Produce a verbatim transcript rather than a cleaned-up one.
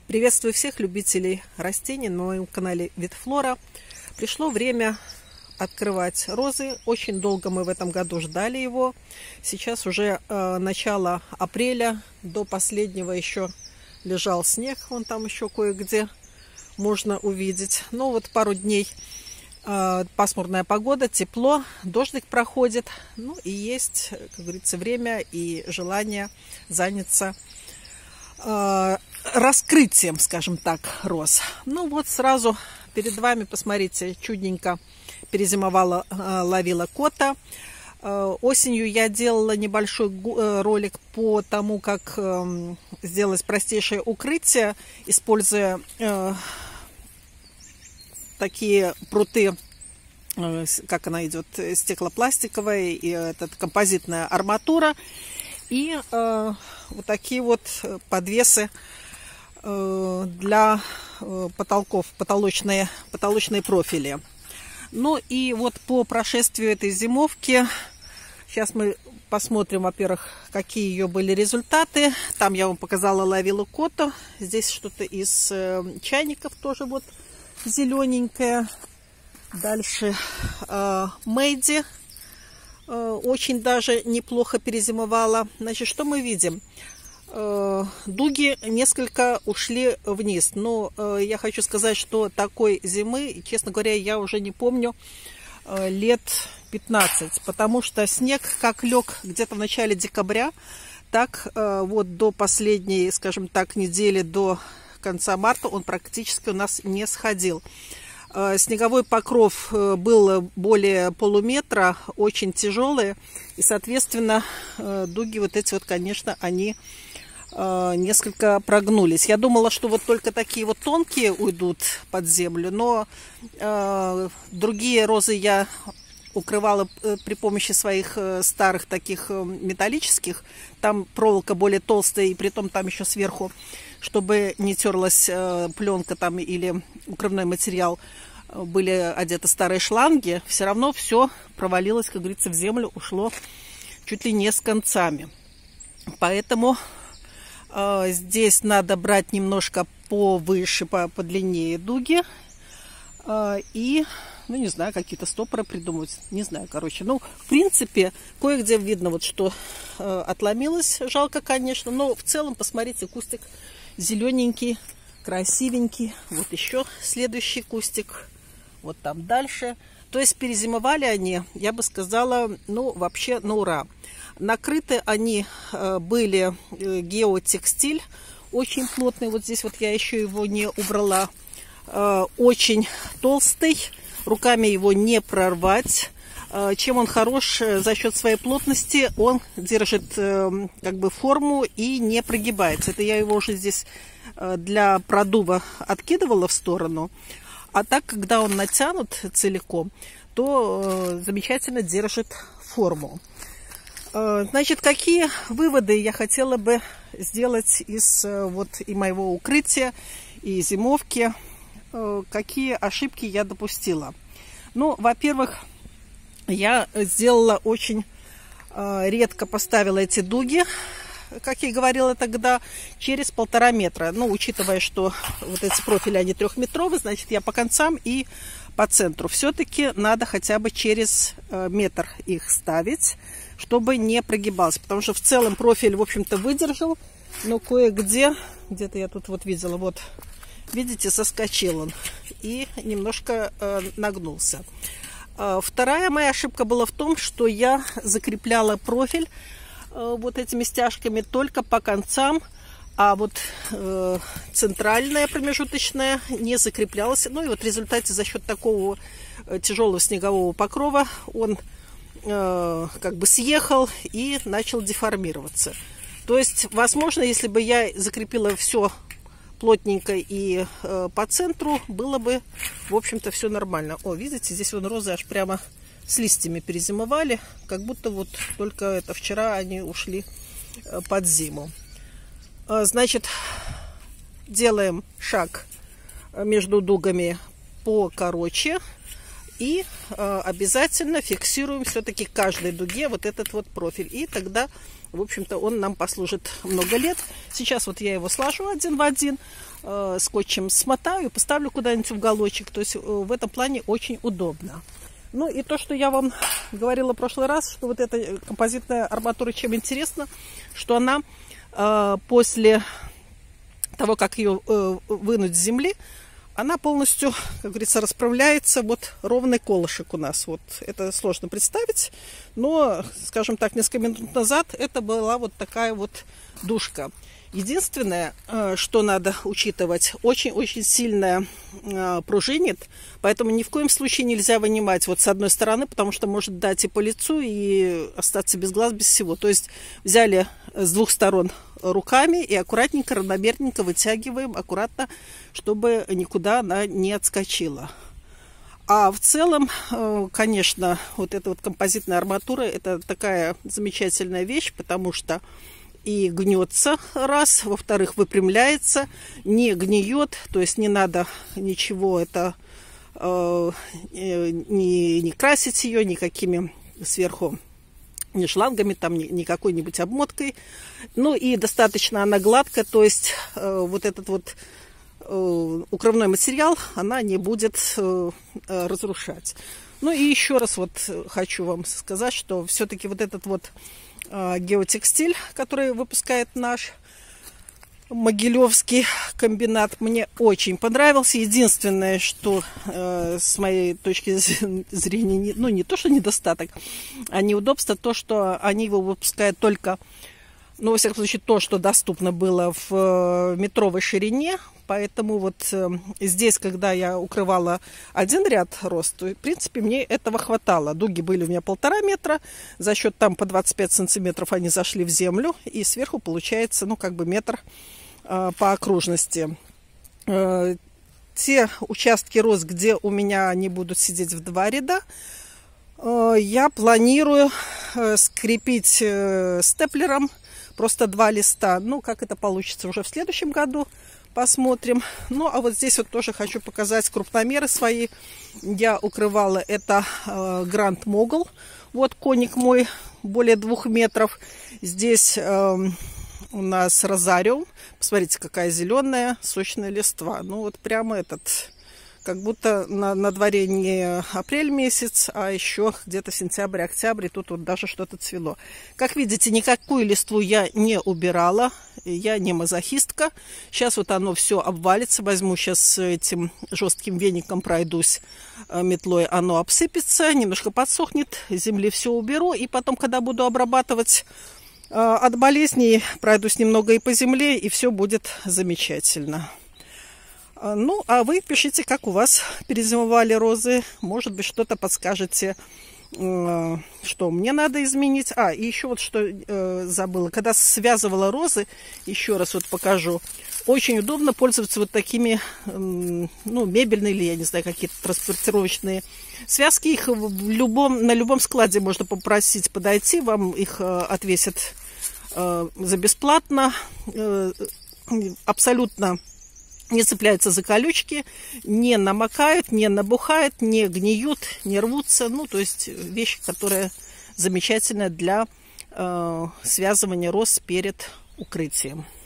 Приветствую всех любителей растений на моем канале Витфлора. Пришло время открывать розы. Очень долго мы в этом году ждали его. Сейчас уже э, начало апреля. До последнего еще лежал снег. Вон там еще кое-где можно увидеть. Но вот пару дней э, пасмурная погода, тепло, дождик проходит. Ну и есть, как говорится, время и желание заняться э, раскрытием, скажем так, роз. Ну вот сразу перед вами, посмотрите, чудненько перезимовала э, лавила кота. Э, осенью я делала небольшой э, ролик по тому, как э, сделать простейшее укрытие, используя э, такие пруты, э, как она идет, стеклопластиковая и э, это композитная арматура, и э, вот такие вот подвесы для потолков, потолочные, потолочные профили. Ну и вот по прошествию этой зимовки, сейчас мы посмотрим, во-первых, какие ее были результаты. Там я вам показала лавилу коту. Здесь что-то из э, чайников тоже вот зелененькое. Дальше э, Мэйди э, очень даже неплохо перезимовала. Значит, что мы видим? Дуги несколько ушли вниз, но э, я хочу сказать, что такой зимы, честно говоря, я уже не помню э, лет пятнадцать, потому что снег как лег где-то в начале декабря, так э, вот до последней, скажем так, недели, до конца марта он практически у нас не сходил. Э, снеговой покров э, был более полуметра, очень тяжелый, и, соответственно, э, дуги вот эти вот, конечно, они несколько прогнулись. Я думала, что вот только такие вот тонкие уйдут под землю, но э, другие розы я укрывала при помощи своих старых таких металлических. Там проволока более толстая, и притом там еще сверху, чтобы не терлась э, пленка там или укрывной материал, были одеты старые шланги. Все равно все провалилось, как говорится, в землю, ушло чуть ли не с концами. Поэтому здесь надо брать немножко повыше, по, подлиннее дуги. И, ну, не знаю, какие-то стопоры придумать. Не знаю, короче. Ну, в принципе, кое-где видно, вот, что отломилось. Жалко, конечно. Но в целом, посмотрите, кустик зелененький, красивенький. Вот еще следующий кустик. Вот там дальше. То есть перезимовали они, я бы сказала, ну, вообще на ура. Накрыты они э, были э, геотекстиль, очень плотный. Вот здесь вот я еще его не убрала. Э, очень толстый, руками его не прорвать. Э, чем он хорош? За счет своей плотности он держит э, как бы форму и не прогибается. Это я его уже здесь э, для продува откидывала в сторону. А так, когда он натянут целиком, то э, замечательно держит форму. Значит, какие выводы я хотела бы сделать из вот и моего укрытия, и зимовки, какие ошибки я допустила? Ну, во-первых, я сделала очень редко, поставила эти дуги, как я и говорила тогда, через полтора метра. Ну, учитывая, что вот эти профили, они трехметровые, значит, я по концам и по центру. Все-таки надо хотя бы через метр их ставить, чтобы не прогибался. Потому что в целом профиль, в общем-то, выдержал, но кое-где, где-то я тут вот видела, вот, видите, соскочил он и немножко э, нагнулся. Э, вторая моя ошибка была в том, что я закрепляла профиль э, вот этими стяжками только по концам, а вот э, центральная промежуточная не закреплялась. Ну и вот в результате за счет такого э, тяжелого снегового покрова он э, как бы съехал и начал деформироваться. То есть, возможно, если бы я закрепила все плотненько и э, по центру, было бы, в общем-то, все нормально. О, видите, здесь вон розы аж прямо с листьями перезимовали, как будто вот только это вчера они ушли э, под зиму. Значит, делаем шаг между дугами покороче И э, обязательно фиксируем все-таки к каждой дуге вот этот вот профиль. И тогда, в общем-то, он нам послужит много лет. Сейчас вот я его сложу один в один, э, скотчем смотаю и поставлю куда-нибудь в уголочек. То есть э, в этом плане очень удобно. Ну и то, что я вам говорила в прошлый раз, что вот эта композитная арматура чем интересна, что она э, после того, как ее э, вынуть с земли, она полностью, как говорится, расправляется. Вот ровный колышек у нас. Вот это сложно представить, но, скажем так, несколько минут назад это была вот такая вот дужка. Единственное, что надо учитывать, очень-очень сильно пружинит, поэтому ни в коем случае нельзя вынимать вот с одной стороны, потому что может дать и по лицу, и остаться без глаз, без всего. То есть взяли с двух сторон руками и аккуратненько, равномерненько вытягиваем, аккуратно, чтобы никуда она не отскочила. А в целом, конечно, вот эта вот композитная арматура, это такая замечательная вещь, потому что и гнется, раз, во-вторых, выпрямляется, не гниет, то есть не надо ничего это э, не, не красить ее никакими сверху, ни шлангами, там, ни, ни какой-нибудь обмоткой. Ну и достаточно она гладкая, то есть э, вот этот вот э, укрывной материал она не будет э, разрушать. Ну и еще раз вот хочу вам сказать, что все-таки вот этот вот геотекстиль, который выпускает наш Могилевский комбинат, мне очень понравился. Единственное, что э, с моей точки зрения, не, ну не то, что недостаток, а неудобство, то, что они его выпускают только, ну, во всяком случае, то, что доступно было в э, метровой ширине. Поэтому вот э, здесь, когда я укрывала один ряд роз, то, в принципе, мне этого хватало. Дуги были у меня полтора метра, за счет там по двадцать пять сантиметров они зашли в землю, и сверху получается, ну, как бы метр э, по окружности. Э, те участки роз, где у меня они будут сидеть в два ряда, э, я планирую э, скрепить э, степлером просто два листа. Ну, как это получится уже в следующем году, посмотрим. Ну, а вот здесь вот тоже хочу показать крупномеры свои. Я укрывала это э, Гранд Могл. Вот коник мой, более двух метров. Здесь э, у нас розариум. Посмотрите, какая зеленая, сочная листва. Ну, вот прямо этот, как будто на, на дворе не апрель месяц, а еще где-то сентябрь, октябрь. И тут вот даже что-то цвело. Как видите, никакую листву я не убирала. Я не мазохистка. Сейчас вот оно все обвалится. Возьму сейчас этим жестким веником, пройдусь метлой, оно обсыпется, немножко подсохнет, земли все уберу. И потом, когда буду обрабатывать э, от болезней, пройдусь немного и по земле, и все будет замечательно. Ну, а вы пишите, как у вас перезимовали розы. Может быть, что-то подскажете, что мне надо изменить. А, и еще вот что э, забыла. Когда связывала розы, еще раз вот покажу, очень удобно пользоваться вот такими, э, ну, мебельные или, я не знаю, какие-то транспортировочные связки. Их в любом, на любом складе можно попросить подойти, вам их э, отвесят э, за бесплатно. Э, абсолютно не цепляются за колючки, не намокают, не набухают, не гниют, не рвутся. Ну, то есть вещь, которая замечательная для э, связывания роз перед укрытием.